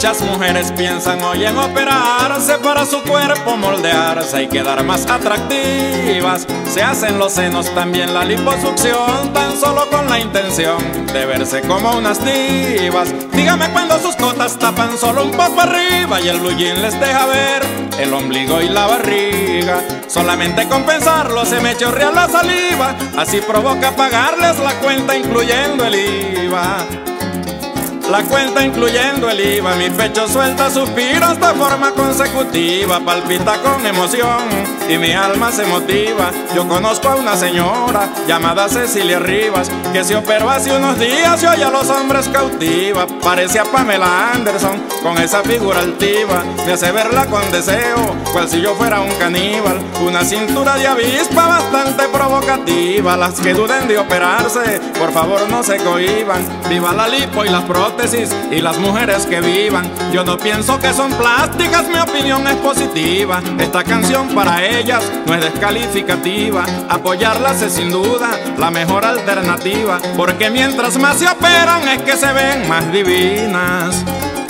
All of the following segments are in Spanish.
las mujeres piensan hoy en operarse para su cuerpo moldearse y quedar más atractivas. Se hacen los senos, también la liposucción, tan solo con la intención de verse como unas divas. Dígame cuando sus cotas tapan solo un poco arriba y el blue jean les deja ver el ombligo y la barriga. Solamente con pensarlo se me chorrea la saliva, así provoca pagarles la cuenta incluyendo el IVA. La cuenta incluyendo el IVA, mi pecho suelta suspiros de forma consecutiva, palpita con emoción y mi alma se motiva. Yo conozco a una señora llamada Cecilia Rivas, que se operó hace unos días y hoy a los hombres cautiva. Parece a Pamela Anderson con esa figura altiva, me hace verla con deseo, cual si yo fuera un caníbal. Una cintura de avispa bastante provocativa. Las que duden de operarse, por favor no se cohiban. Viva la lipo y las prótesis y las mujeres que vivan. Yo no pienso que son plásticas, mi opinión es positiva. Esta canción para ellas no es descalificativa. Apoyarlas es sin duda la mejor alternativa, porque mientras más se operan es que se ven más divinas.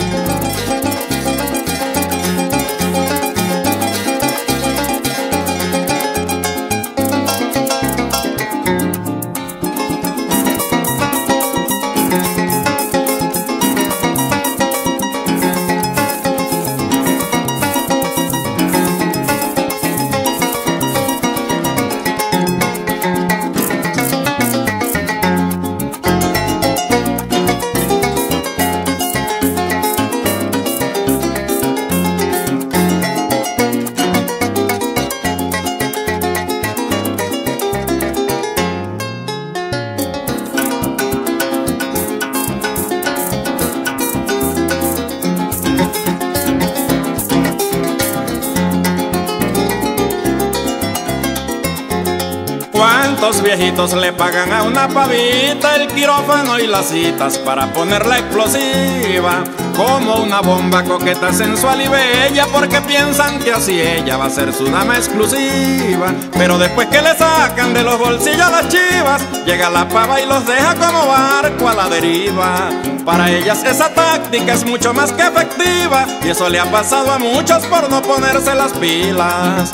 ¿Cuántos viejitos le pagan a una pavita el quirófano y las citas para ponerla explosiva? Como una bomba coqueta, sensual y bella, porque piensan que así ella va a ser su dama exclusiva. Pero después que le sacan de los bolsillos a las chivas, llega la pava y los deja como barco a la deriva. Para ellas esa táctica es mucho más que efectiva, y eso le ha pasado a muchos por no ponerse las pilas.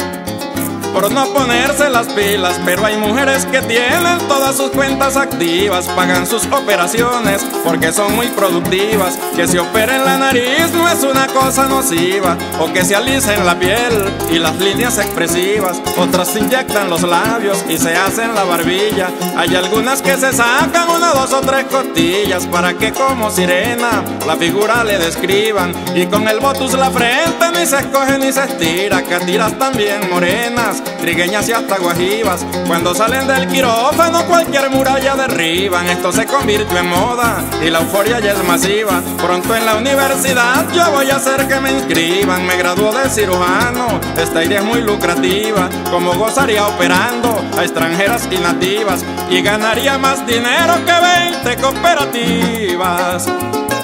Por no ponerse las pilas, pero hay mujeres que tienen todas sus cuentas activas, pagan sus operaciones porque son muy productivas. Que se operen la nariz no es una cosa nociva, o que se alisen la piel y las líneas expresivas. Otras se inyectan los labios y se hacen la barbilla. Hay algunas que se sacan una, dos o tres costillas para que como sirena la figura le describan. Y con el botus la frente ni se escoge ni se estira. Catiras también morenas, trigueñas y hasta guajivas, cuando salen del quirófano cualquier muralla derriban. Esto se convirtió en moda y la euforia ya es masiva. Pronto en la universidad yo voy a hacer que me inscriban. Me graduó de cirujano, esta idea es muy lucrativa. Como gozaría operando a extranjeras y nativas, y ganaría más dinero que 20 cooperativas.